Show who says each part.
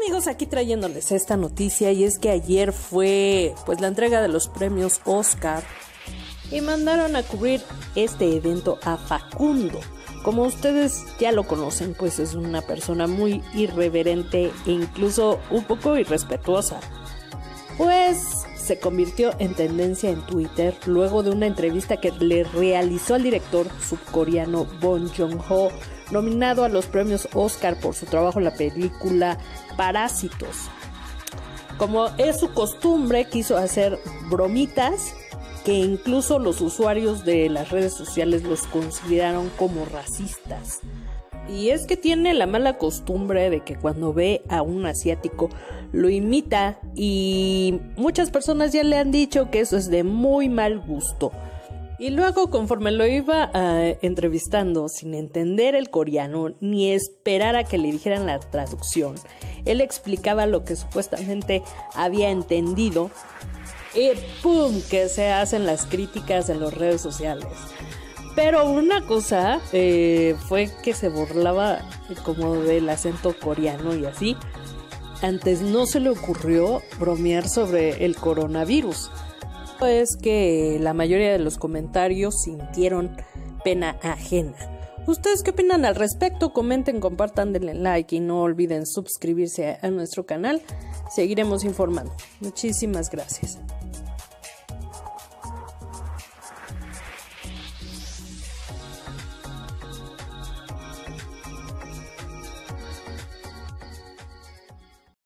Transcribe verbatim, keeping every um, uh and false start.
Speaker 1: amigos, aquí trayéndoles esta noticia, y es que ayer fue pues la entrega de los premios Oscar y mandaron a cubrir este evento a Facundo. Como ustedes ya lo conocen, pues es una persona muy irreverente e incluso un poco irrespetuosa. Pues se convirtió en tendencia en Twitter luego de una entrevista que le realizó al director surcoreano Bong Joon-ho, nominado a los premios Oscar por su trabajo en la película Parásitos. Como es su costumbre, quiso hacer bromitas que incluso los usuarios de las redes sociales los consideraron como racistas. Y es que tiene la mala costumbre de que cuando ve a un asiático lo imita, y muchas personas ya le han dicho que eso es de muy mal gusto. Y luego, conforme lo iba uh, entrevistando sin entender el coreano ni esperar a que le dijeran la traducción, él explicaba lo que supuestamente había entendido y ¡pum!, que se hacen las críticas en las redes sociales. Pero una cosa eh, fue que se burlaba como del acento coreano y así. Antes no se le ocurrió bromear sobre el coronavirus. Es que la mayoría de los comentarios sintieron pena ajena. ¿Ustedes qué opinan al respecto? Comenten, compartan, denle like y no olviden suscribirse a nuestro canal. Seguiremos informando. Muchísimas gracias.